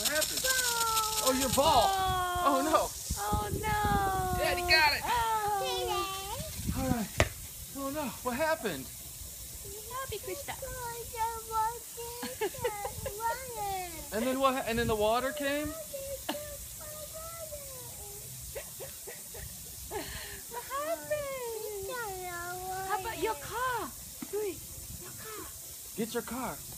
What happened? Ball. Oh, your ball. Oh, no. Oh, no. Daddy got it. Oh. All right. Oh, no. What happened? And then what? And then the water came? What happened? How about your car? Louis, your car. Get your car.